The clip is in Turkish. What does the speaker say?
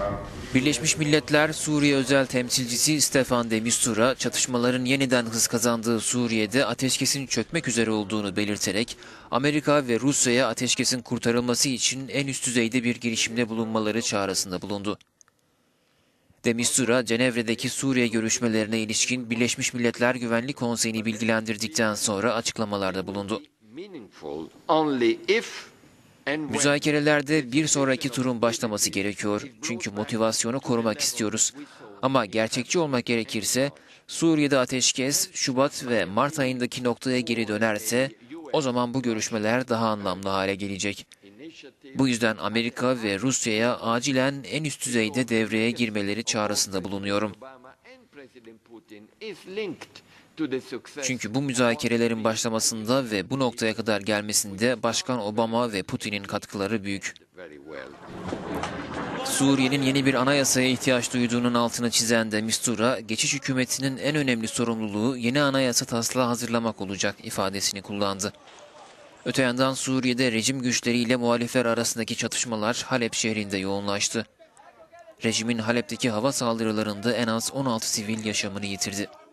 Birleşmiş Milletler Suriye Özel Temsilcisi Staffan de Mistura, çatışmaların yeniden hız kazandığı Suriye'de ateşkesin çökmek üzere olduğunu belirterek, Amerika ve Rusya'ya ateşkesin kurtarılması için en üst düzeyde bir girişimde bulunmaları çağrısında bulundu. De Mistura, Cenevre'deki Suriye görüşmelerine ilişkin Birleşmiş Milletler Güvenlik Konseyi'ni bilgilendirdikten sonra açıklamalarda bulundu. Müzakerelerde bir sonraki turun başlaması gerekiyor. Çünkü motivasyonu korumak istiyoruz. Ama gerçekçi olmak gerekirse, Suriye'de ateşkes Şubat ve Mart ayındaki noktaya geri dönerse, o zaman bu görüşmeler daha anlamlı hale gelecek. Bu yüzden Amerika ve Rusya'ya acilen en üst düzeyde devreye girmeleri çağrısında bulunuyorum. Çünkü bu müzakerelerin başlamasında ve bu noktaya kadar gelmesinde Başkan Obama ve Putin'in katkıları büyük. Suriye'nin yeni bir anayasaya ihtiyaç duyduğunun altını çizen de Mistura, geçiş hükümetinin en önemli sorumluluğu yeni anayasa taslağı hazırlamak olacak ifadesini kullandı. Öte yandan Suriye'de rejim güçleriyle muhalifler arasındaki çatışmalar Halep şehrinde yoğunlaştı. Rejimin Halep'teki hava saldırılarında en az 16 sivil yaşamını yitirdi.